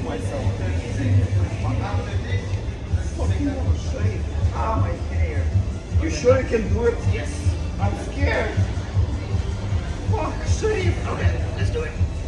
myself. Ah, my hair. You sure you can do it? Yes. I'm scared. Fuck, Sharif. Okay, let's do it.